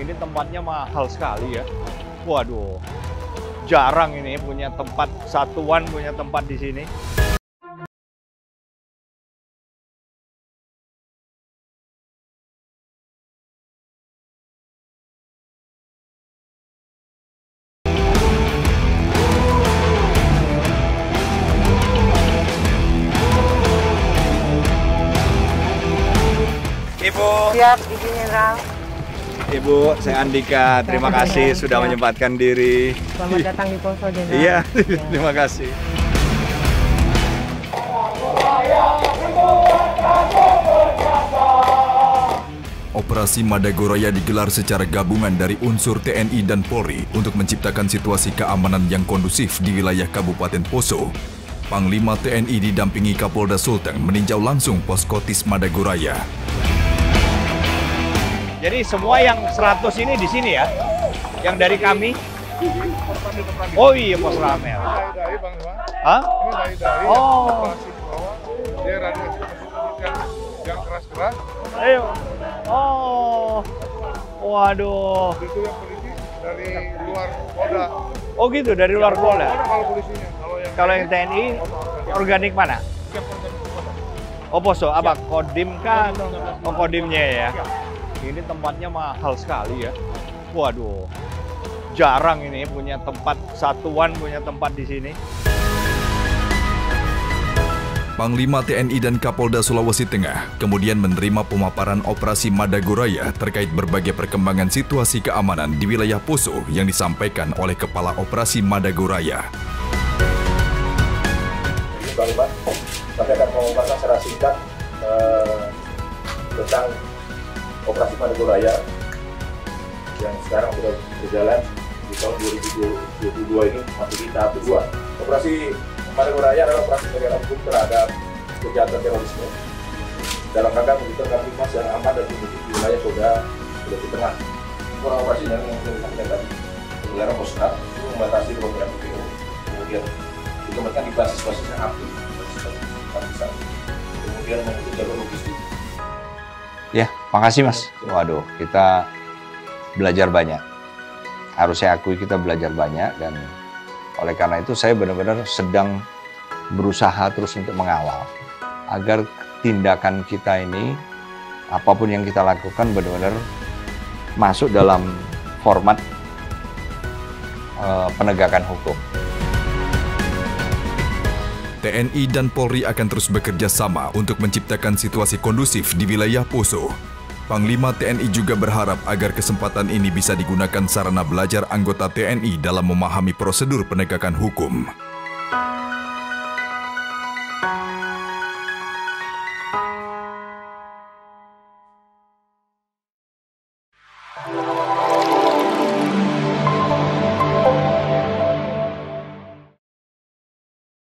Ini tempatnya mahal sekali ya. Waduh, jarang ini punya tempat satuan, punya tempat di sini. Ibu. Siap, Ibu Jenderal. Ibu, saya Andika. Terima kasih sudah menyempatkan diri. Selamat datang di Poso, Jenderal. Iya, terima kasih. Operasi Madagoraya digelar secara gabungan dari unsur TNI dan Polri untuk menciptakan situasi keamanan yang kondusif di wilayah Kabupaten Poso. Panglima TNI didampingi Kapolda Sulteng meninjau langsung poskotis Madagoraya. Jadi semua yang 100 ini di sini ya? Yang dari kami? Oh iya, Pos Ramel. Dari Bang Iwan. Hah? Ini dari Oh. operasi bawah. Dia radiasi yang keras-keras. Ayo. Oh. Waduh. Itu yang polisi dari luar Polda. Oh gitu, dari luar Polda. Kalau polisinya, Kalau yang TNI, organik mana? Oh Poso, apa? Kodim kan? Oh Kodimnya ya? Ini tempatnya mahal sekali ya. Waduh, jarang ini punya tempat satuan, punya tempat di sini. Panglima TNI dan Kapolda Sulawesi Tengah kemudian menerima pemaparan operasi Madagoraya terkait berbagai perkembangan situasi keamanan di wilayah Poso yang disampaikan oleh Kepala Operasi Madagoraya. Panglima, kami akan mengungkapkan secara singkat tentang operasi Madagoraya yang sekarang sudah berjalan di tahun 2022 ini masih di tahap kedua. Operasi Madagoraya adalah operasi penegakan hukum terhadap kejahatan terorisme dalam rangka mewujudkan Kamtipmas yang aman dan kondusif di wilayah Polda Sulawesi Tengah. Operasi yang dilakukan tadi penggelaran Poskat itu membatasi program PPO, kemudian dikembangkan di basis-basis yang aktif, kemudian menutup jalur logistik. Ya, makasih Mas. Waduh, kita belajar banyak. Harus saya akui kita belajar banyak dan oleh karena itu saya benar-benar sedang berusaha terus untuk mengawal agar tindakan kita ini, apapun yang kita lakukan benar-benar masuk dalam format penegakan hukum. TNI dan Polri akan terus bekerja sama untuk menciptakan situasi kondusif di wilayah Poso. Panglima TNI juga berharap agar kesempatan ini bisa digunakan sarana belajar anggota TNI dalam memahami prosedur penegakan hukum.